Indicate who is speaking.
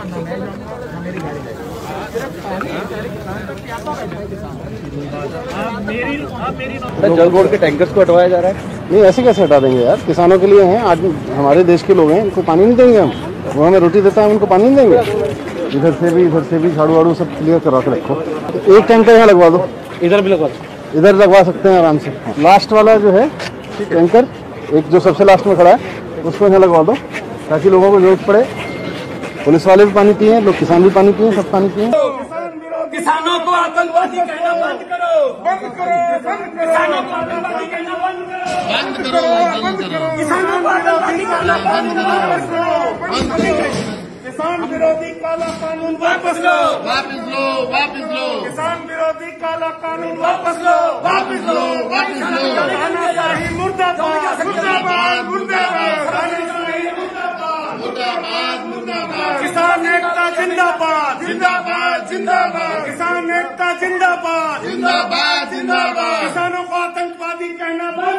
Speaker 1: जल बोर्ड के टैंकर्स को हटवाया जा रहा है।
Speaker 2: नहीं, ऐसे कैसे हटा देंगे यार, किसानों के लिए हैं, आज हमारे देश के लोग हैं, इनको पानी नहीं देंगे हम? वो हमें रोटी देता है, उनको पानी नहीं देंगे? इधर से भी झाड़ू वाड़ू सब क्लियर करवा के रखो। एक टैंकर यहाँ लगवा दो,
Speaker 1: इधर भी लगवा दो,
Speaker 2: इधर लगवा सकते हैं आराम से। लास्ट वाला जो है टैंकर, एक जो सबसे लास्ट में खड़ा है, उसको यहाँ लगवा दो ताकि लोगों को जरूरत पड़े। पुलिस वाले भी पानी पिए, लोग किसान भी पानी पिए, सब पानी पिए।
Speaker 3: किसानों को आतंकवादी कहना बंद करो, बंद करो, बंद करो। किसानों को आतंकवादी कहना बंद करो, बंद करो, बंद करो। किसानों को आतंकवादी कहना बंद करो, बंद करो। किसान विरोधी काला कानून वापस लो, वापस लो, वापस लो। किसान विरोधी काला कानून वापस लो, वापस लो, वापस लो। तानाशाही मुर्दाबाद, मुर्दाबाद, मुर्दाबाद। तानाशाही मुर्दाबाद, मुर्दाबाद, मुर्दाबाद। किसान एकता जिंदाबाद, जिंदाबाद, जिंदाबाद। किसान एकता जिंदाबाद, जिंदाबाद, जिंदाबाद। किसानों को आतंकवादी कहना